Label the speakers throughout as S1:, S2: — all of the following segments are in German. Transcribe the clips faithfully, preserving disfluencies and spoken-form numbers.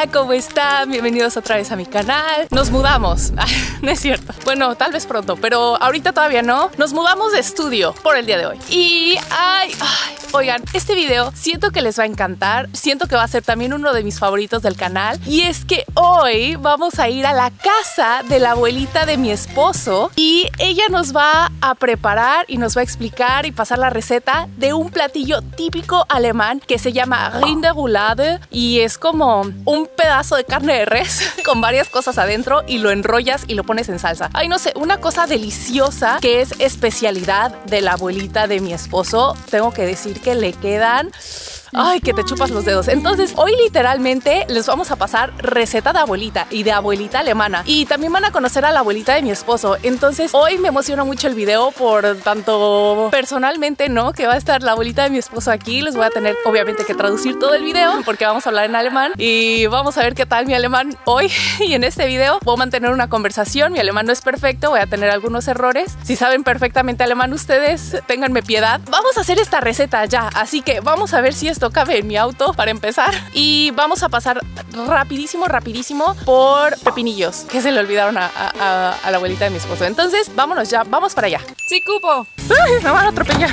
S1: Hola, ¿cómo están? Bienvenidos otra vez a mi canal. Nos mudamos, no es cierto. Bueno, tal vez pronto, pero ahorita todavía no. Nos mudamos de estudio por el día de hoy. Y, ay, ay, oigan, este video siento que les va a encantar. Siento que va a ser también uno de mis favoritos del canal. Y es que hoy vamos a ir a la casa de la abuelita de mi esposo. Y ella nos va a preparar y nos va a explicar y pasar la receta de un platillo típico alemán que se llama Rinderroulade. Y es como un pedazo de carne de res con varias cosas adentro y lo enrollas y lo pones en salsa. Ay, no sé, una cosa deliciosa que es especialidad de la abuelita de mi esposo. Tengo que decir que le quedan... Ay, que te chupas los dedos. Entonces, hoy literalmente les vamos a pasar receta de abuelita y de abuelita alemana. Y también van a conocer a la abuelita de mi esposo. Entonces, hoy me emociona mucho el video por tanto personalmente, ¿no? Que va a estar la abuelita de mi esposo aquí. Les voy a tener, obviamente, que traducir todo el video porque vamos a hablar en alemán. Y vamos a ver qué tal mi alemán hoy. Y en este video voy a mantener una conversación. Mi alemán no es perfecto, voy a tener algunos errores. Si saben perfectamente alemán ustedes, ténganme piedad. Vamos a hacer esta receta ya. Así que vamos a ver si esto cabe en mi auto para empezar. Y vamos a pasar rapidísimo, rapidísimo por pepinillos que se le olvidaron a, a, a la abuelita de mi esposo. Entonces, vámonos ya, vamos para allá. ¡Sí, cupo! ¡Ay, me van a atropellar!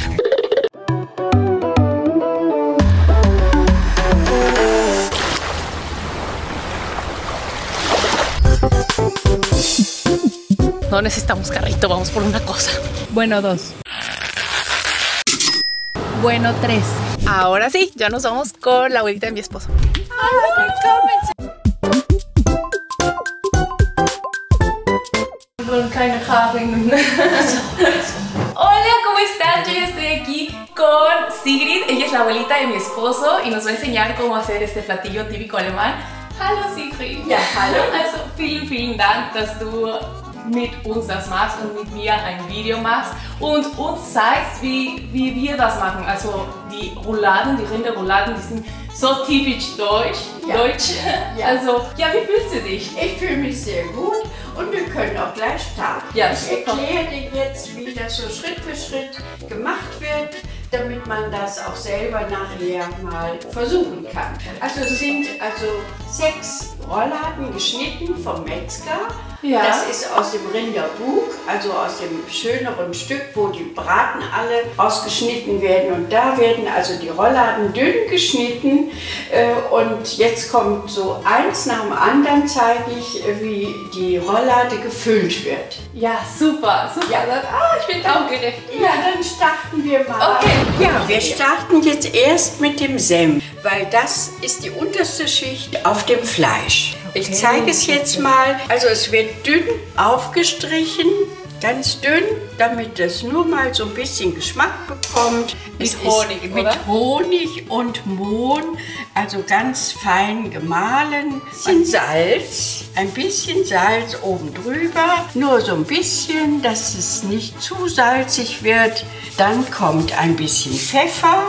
S1: No necesitamos carrito, vamos por una cosa.
S2: Bueno, dos. Bueno, tres.
S1: Ahora sí, ya nos vamos con la abuelita de mi esposo. Hola, ¿cómo están? Yo ya estoy aquí con Sigrid. Ella es la abuelita de mi esposo y nos va a enseñar cómo hacer este platillo típico alemán. Hallo Sigrid. Ja, hallo. Also vielen, vielen Dank, dass du mit uns das machst und mit mir ein Video machst und uns zeigst, wie, wie wir das machen. Also die Rouladen, die Rinderrouladen, die sind so typisch deutsch.
S3: Ja.
S1: deutsch.
S3: Ja.
S1: Also, ja, wie fühlst du dich?
S3: Ich fühle mich sehr gut und wir können auch gleich starten.
S1: Ja,
S3: ich
S1: super.
S3: erkläre dir jetzt, wie das so Schritt für Schritt gemacht wird, damit man das auch selber nachher mal versuchen kann. Also es sind also sechs Rolladen geschnitten vom Metzger.
S1: Ja.
S3: Das ist aus dem Rinderbug, also aus dem schöneren Stück, wo die Braten alle ausgeschnitten werden. Und da werden also die Rolladen dünn geschnitten. Und jetzt kommt so eins nach dem anderen, zeige ich, wie die Rollade gefüllt wird.
S1: Ja, super, super.
S3: Ja.
S1: Ah, ich bin aufgeregt.
S3: Ja, dann starten wir mal.
S1: Okay.
S3: Ja, wir starten jetzt erst mit dem Senf, weil das ist die unterste Schicht auf dem Fleisch. Ich zeige es jetzt mal. Also es wird dünn aufgestrichen, ganz dünn, damit es nur mal so ein bisschen Geschmack bekommt.
S1: Mit
S3: Es
S1: Honig,
S3: ist mit
S1: oder?
S3: Honig und Mohn, also ganz fein gemahlen. Ein Salz, ein bisschen Salz oben drüber, nur so ein bisschen, dass es nicht zu salzig wird. Dann kommt ein bisschen Pfeffer.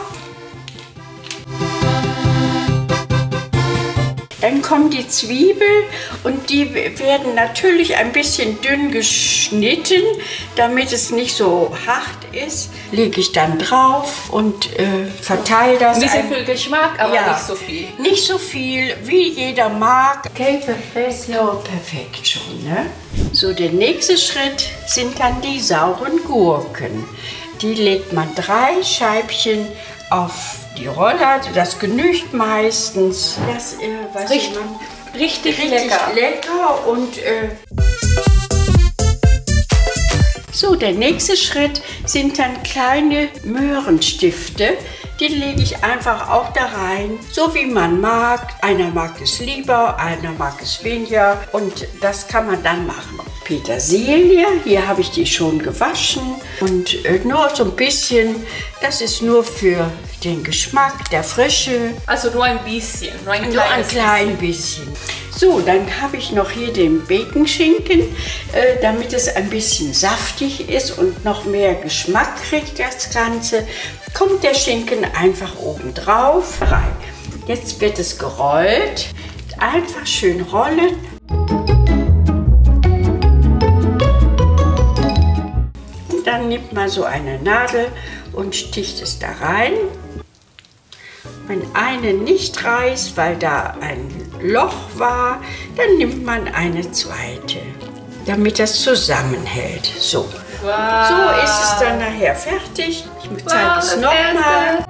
S3: Dann kommt die Zwiebel und die werden natürlich ein bisschen dünn geschnitten, damit es nicht so hart ist. Lege ich dann drauf und äh, verteile das.
S1: Ein bisschen viel Geschmack, aber
S3: Ja.
S1: nicht so viel.
S3: Nicht so viel, wie jeder mag.
S1: Okay, perfekt.
S3: So, perfekt schon, ne? So, der nächste Schritt sind dann die sauren Gurken. Die legt man drei Scheibchen auf die Rollade, das genügt meistens. Das äh, weiß
S1: Riecht
S3: man,
S1: richtig,
S3: richtig
S1: lecker.
S3: lecker und äh so, der nächste Schritt sind dann kleine Möhrenstifte. Die lege ich einfach auch da rein, so wie man mag. Einer mag es lieber, einer mag es weniger und das kann man dann machen. Petersilie, hier habe ich die schon gewaschen und äh, nur so ein bisschen, das ist nur für den Geschmack, der Frische.
S1: Also nur ein bisschen, nur ein
S3: Nur ein
S1: kleines
S3: klein bisschen. So, dann habe ich noch hier den Baconschinken, äh, damit es ein bisschen saftig ist und noch mehr Geschmack kriegt das Ganze. Kommt der Schinken einfach oben drauf rein. Jetzt wird es gerollt. Einfach schön rollen. Und dann nimmt man so eine Nadel und sticht es da rein. Wenn eine nicht reißt, weil da ein Loch war, dann nimmt man eine zweite, damit das zusammenhält. So,
S1: Wow.
S3: so ist es dann nachher fertig. Ich zeige
S1: Wow,
S3: es
S1: das
S3: nochmal.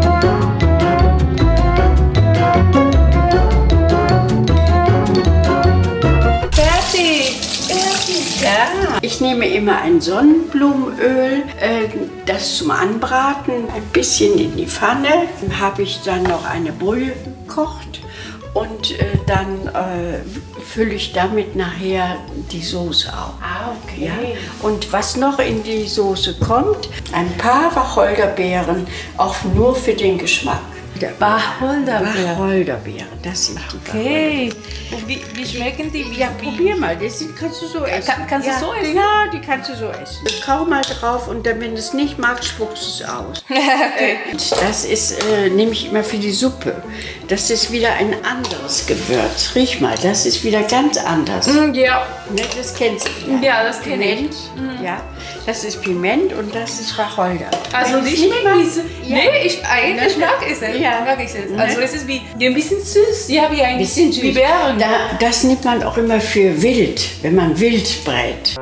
S1: Fertig.
S3: Ja. Ich nehme immer ein Sonnenblumenöl, äh, das zum Anbraten, ein bisschen in die Pfanne. Dann habe ich dann noch eine Brühe gekocht und äh, dann äh, fülle ich damit nachher die Soße auf.
S1: Ah, okay.
S3: Ja. Und was noch in die Soße kommt, ein paar Wacholderbeeren, auch nur für den Geschmack.
S2: Wacholderbeeren.
S3: Wacholderbeeren, das sind die
S2: Okay. Und wie, wie schmecken die? Wie,
S3: Ja,
S2: wie?
S3: probier mal, das kannst du so essen.
S2: kann- kannst du
S3: ja,
S2: so essen?
S3: Ja, die kannst du so essen. Kau mal drauf und dann, wenn du es nicht magst, spuckst du es aus. Okay. Das ist, äh, nehme ich immer für die Suppe. Das ist wieder ein anderes Gewürz. Riech mal, das ist wieder ganz anders.
S1: Ja.
S3: Ne, das kennst du vielleicht.
S1: Ja, das kenn ich.
S3: Piment, ja. Das ist Piment und das ist Wacholder.
S1: Also
S3: Wenn
S1: die
S3: du's nicht
S1: schmecken wie
S3: magst-
S1: so.
S3: Ja.
S1: Nee, ich eigentlich
S3: Ne?
S1: mag es.
S3: Ja.
S1: Mag ich es.
S3: Ne?
S1: Also es ist wie ein bisschen süß. Ja, wie ein
S3: Bisschen
S1: wie
S3: süß.
S1: Beeren.
S3: Da, das nimmt man auch immer für wild, wenn man wild brät.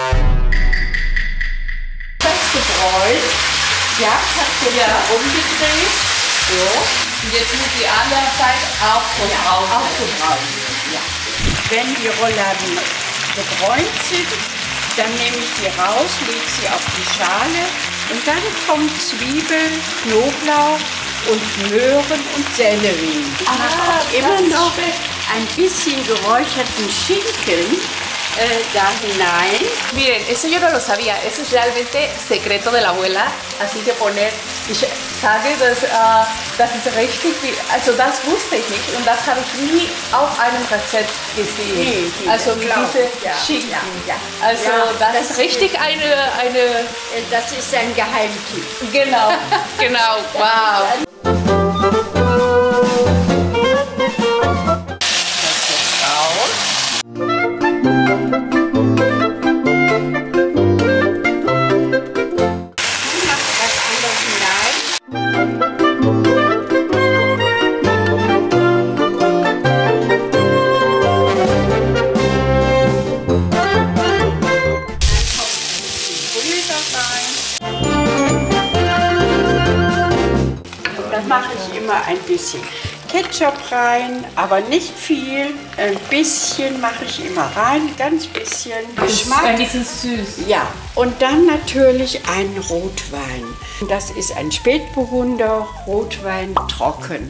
S3: Das gebräut, ja, hast du
S1: Ja.
S3: ja umgedreht. So.
S1: Und jetzt muss die andere Seite auch so
S3: Ja,
S1: drauf.
S3: auch gebräunt. Ja. Wenn die Rouladen gebräunt sind, dann nehme ich die raus, lege sie auf die Schale und dann kommt Zwiebeln, Knoblauch und Möhren und Sellerie. Ich
S1: Ah,
S3: mache auch
S1: das
S3: immer
S1: ist
S3: noch
S1: schön.
S3: ein bisschen geräucherten Schinken äh, da hinein.
S1: Miren, eso yo no lo sabía, eso es realmente secreto de la abuela, así que poner, ich sage, dass, äh, das ist richtig, wie, also das wusste ich nicht und das habe ich nie auf einem Rezept gesehen,
S3: Nee, die-
S1: also mit
S3: glaub
S1: diese
S3: ich, ja,
S1: Schinken.
S3: ja, ja.
S1: Also
S3: Ja,
S1: das,
S3: das
S1: ist richtig eine, eine,
S3: Äh, Das ist ein Geheimtipp.
S1: genau, genau, wow.
S3: Ich mache was anderes hinein. Dann mache ich immer ein bisschen Ketchup rein, aber nicht viel. Ein bisschen mache ich immer rein, ganz bisschen Geschmack.
S1: Ein bisschen süß.
S3: Ja, und dann natürlich ein Rotwein. Das ist ein Spätburgunder Rotwein trocken.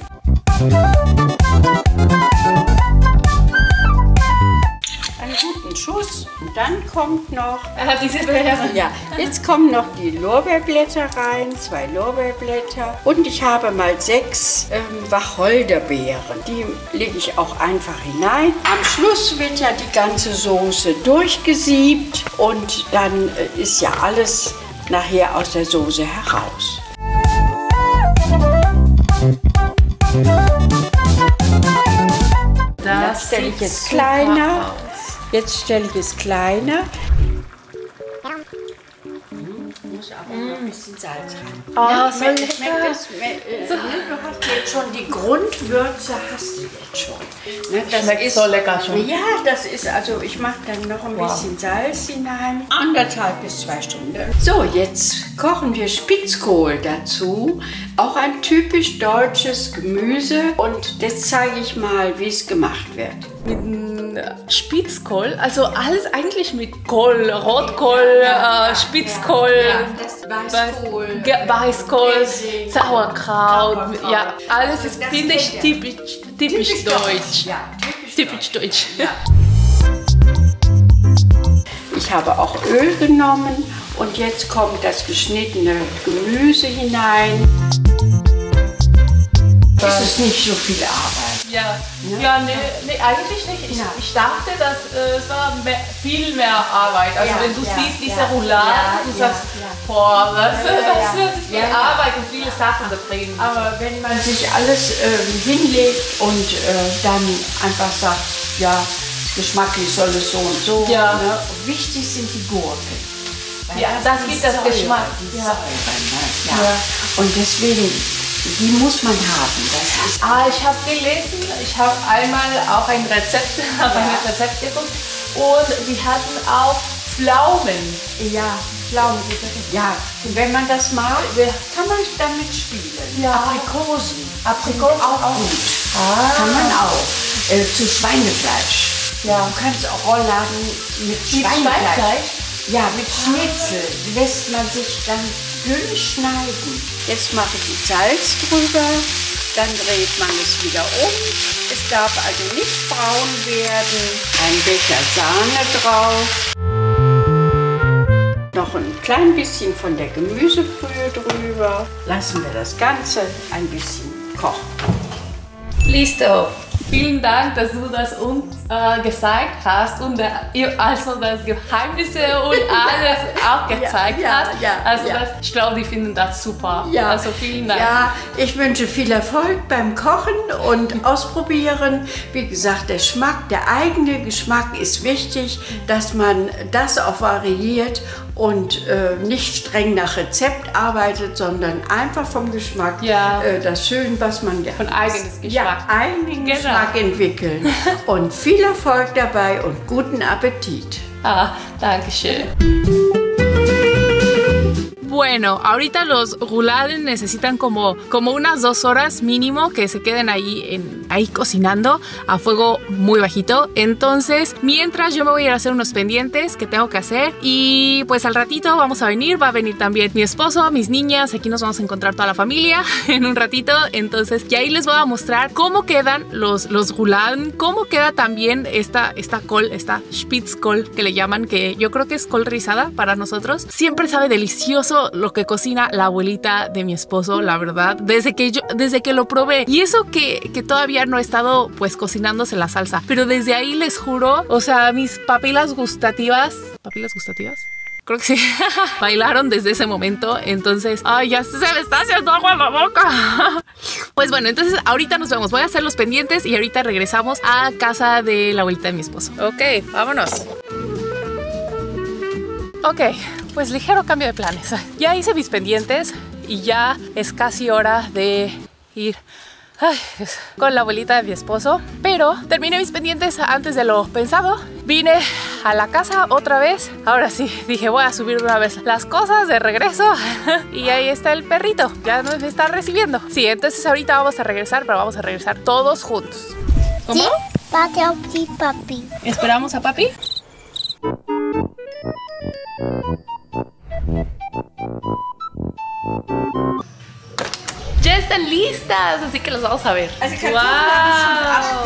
S3: Einen guten Schuss. Und dann kommt noch,
S1: Er hat diese Beeren.
S3: ja, jetzt kommen noch die Lorbeerblätter rein, zwei Lorbeerblätter. Und ich habe mal sechs ähm, Wacholderbeeren. Die lege ich auch einfach hinein. Am Schluss wird ja die ganze Soße durchgesiebt und dann äh, ist ja alles nachher aus der Soße heraus. Das stelle ich
S1: sieht
S3: jetzt
S1: super
S3: kleiner.
S1: aus.
S3: Jetzt stelle ich es kleiner. Muss aber noch ein bisschen Salz rein.
S1: Ah, so
S3: schmeckt-
S1: lecker.
S3: schmeckt das, äh,
S1: So.
S3: ne, du hast jetzt schon die Grundwürze, hast du jetzt schon. Ne, das
S1: Schmeckt
S3: ist,
S1: so lecker schon.
S3: Ja, das ist, also ich mache dann noch ein bisschen Salz hinein. Anderthalb bis zwei Stunden. So, jetzt kochen wir Spitzkohl dazu. Auch ein typisch deutsches Gemüse. Und jetzt zeige ich mal, wie es gemacht wird.
S1: Mit mm, Spitzkohl, also alles eigentlich mit Kohl, Rotkohl,
S3: Ja,
S1: äh,
S3: ja,
S1: Spitzkohl,
S3: ja, das Weißkohl,
S1: Weiß- Ge- Weißkohl,
S3: Essig,
S1: Sauerkraut,
S3: Sauerkraut.
S1: ja, alles ist,
S3: Das
S1: finde ich,
S3: kennt ihr.
S1: typisch, typisch deutsch.
S3: Ja, typisch,
S1: Typisch deutsch.
S3: Ich habe auch Öl genommen und jetzt kommt das geschnittene Gemüse hinein. Es ist nicht so viel Arbeit.
S1: Ja, ja nee, nee, eigentlich nicht. Ich,
S3: Ja.
S1: ich dachte, dass äh, es war mehr, viel mehr Arbeit. Also
S3: Ja,
S1: wenn du
S3: ja,
S1: siehst diese
S3: ja,
S1: Roulade,
S3: ja,
S1: du
S3: ja,
S1: sagst,
S3: ja.
S1: boah, das,
S3: Ja, ja,
S1: das,
S3: ja.
S1: das ist viel
S3: Ja, ja.
S1: Arbeit und viele Sachen da drin.
S3: Aber wenn man sich alles ähm, hinlegt und äh, dann einfach sagt, ja, geschmacklich soll es so und so.
S1: Ja.
S3: Ne? Wichtig sind die Gurken. Weil
S1: Ja, das
S3: die
S1: gibt das
S3: Säure,
S1: Geschmack.
S3: Die
S1: Ja.
S3: Säure, ne? Ja.
S1: Ja.
S3: Und deswegen Die muss man haben. Das ist
S1: Ah, ich habe gelesen, ich habe einmal auch ein Rezept, auf ein Rezept geguckt und die hatten auch Pflaumen.
S3: ja,
S1: Pflaumen.
S3: ja, wenn man das mag, kann man damit spielen.
S1: Ja.
S3: Aprikosen.
S1: Aprikosen
S3: auch,
S1: auch.
S3: gut.
S1: Ah.
S3: Kann man auch. Äh, zu Schweinefleisch.
S1: Ja.
S3: Du kannst auch Rollladen mit Schweinefleisch.
S1: Schweinefleisch?
S3: Ja, mit Schnitzel lässt man sich dann dünn schneiden. Jetzt mache ich die Salz drüber, dann dreht man es wieder um. Es darf also nicht braun werden. Ein Becher Sahne drauf. Noch ein klein bisschen von der Gemüsebrühe drüber. Lassen wir das Ganze ein bisschen kochen.
S1: Listo. Vielen Dank, dass du das uns äh, gezeigt hast und äh, also das Geheimnisse und alles auch gezeigt
S3: ja,
S1: hast.
S3: ja,
S1: also
S3: ja.
S1: Das, ich glaube, die finden das super.
S3: Ja.
S1: Also vielen Dank.
S3: Ja, ich wünsche viel Erfolg beim Kochen und Ausprobieren. Wie gesagt, der Geschmack, der eigene Geschmack ist wichtig, dass man das auch variiert und äh, nicht streng nach Rezept arbeitet, sondern einfach vom Geschmack
S1: Ja.
S3: äh, das Schön, was man
S1: Von eigenes Geschmack.
S3: Ja, eigenen
S1: Genau.
S3: Geschmack entwickeln. Und viel Erfolg dabei und guten Appetit.
S1: Ah, danke schön. Bueno, ahorita los roulades necesitan como, como unas dos horas mínimo que se queden ahí, en, ahí cocinando a fuego muy bajito. Entonces, mientras yo me voy a ir a hacer unos pendientes que tengo que hacer y pues al ratito vamos a venir, va a venir también mi esposo, mis niñas, aquí nos vamos a encontrar toda la familia en un ratito. Entonces, y ahí les voy a mostrar cómo quedan los, los roulades, cómo queda también esta, esta col, esta Spitzkohl que le llaman, que yo creo que es col rizada para nosotros. Siempre sabe delicioso lo que cocina la abuelita de mi esposo, la verdad, desde que yo, desde que lo probé. Y eso que, que todavía no he estado pues cocinándose la salsa, pero desde ahí les juro, o sea, mis papilas gustativas, ¿papilas gustativas? Creo que sí, bailaron desde ese momento. Entonces, ay, ya se me está haciendo agua en la boca. Pues bueno, entonces ahorita nos vemos. Voy a hacer los pendientes y ahorita regresamos a casa de la abuelita de mi esposo. Ok, vámonos. Ok, pues ligero cambio de planes. Ya hice mis pendientes y ya es casi hora de ir ay, con la abuelita de mi esposo. Pero terminé mis pendientes antes de lo pensado. Vine a la casa otra vez. Ahora sí, dije voy a subir de una vez las cosas de regreso. Y ahí está el perrito, ya nos está recibiendo. Sí, entonces ahorita vamos a regresar, pero vamos a regresar todos juntos. ¿Cómo?
S4: Warte auf die Papi.
S1: ¿Esperamos a papi? Ya están listas, así que las vamos a ver. Wow.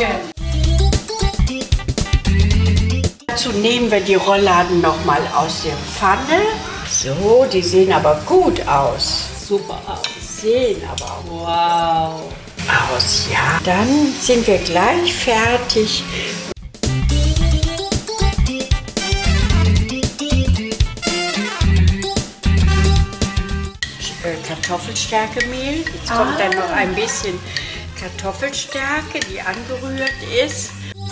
S3: Dazu nehmen wir die Rollladen noch mal aus der Pfanne. So, die sehen aber gut aus.
S1: Super aus.
S3: Sehen aber
S1: Wow.
S3: aus, ja. Dann sind wir gleich fertig. Kartoffelstärkemehl. Jetzt kommt
S1: Ah.
S3: dann noch ein bisschen Kartoffelstärke, die angerührt ist.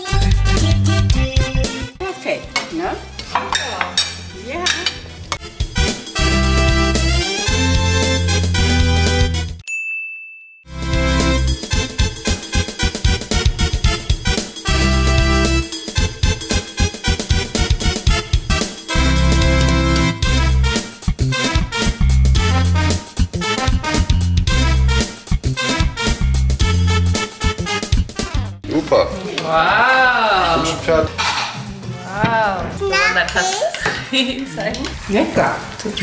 S3: Perfekt, ne? Ja.
S5: Super.
S1: Wow.
S5: Bin schon fertig.
S1: Wow. Dann kannst du ihn zeigen.
S3: Lecker.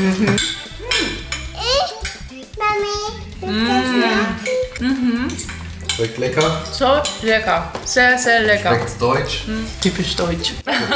S4: Mami.
S5: Schmeckt lecker.
S1: So lecker. Sehr, sehr lecker.
S5: Schmeckt's deutsch.
S1: Typisch deutsch.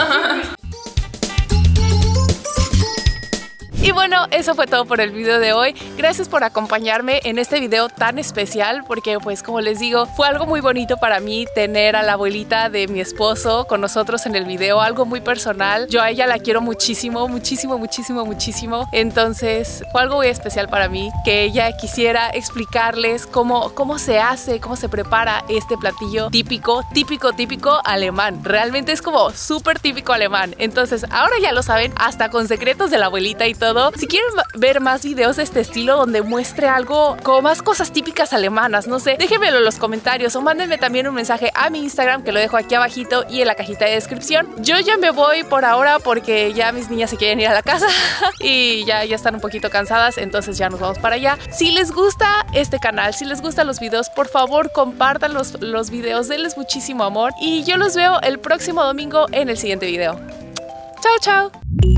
S1: Y bueno, eso fue todo por el video de hoy. Gracias por acompañarme en este video tan especial porque pues como les digo, fue algo muy bonito para mí tener a la abuelita de mi esposo con nosotros en el video, algo muy personal. Yo a ella la quiero muchísimo, muchísimo, muchísimo, muchísimo. Entonces fue algo muy especial para mí que ella quisiera explicarles cómo, cómo se hace, cómo se prepara este platillo típico, típico, típico alemán. Realmente es como súper típico alemán. Entonces ahora ya lo saben, hasta con secretos de la abuelita y todo. todo. Si quieren ver más videos de este estilo donde muestre algo como más cosas típicas alemanas, no sé, déjenmelo en los comentarios o mándenme también un mensaje a mi Instagram que lo dejo aquí abajito y en la cajita de descripción. Yo ya me voy por ahora porque ya mis niñas se quieren ir a la casa y ya, ya están un poquito cansadas, entonces ya nos vamos para allá. Si les gusta este canal, si les gustan los videos, por favor compartan los, los videos, denles muchísimo amor y yo los veo el próximo domingo en el siguiente video. Chao, chao.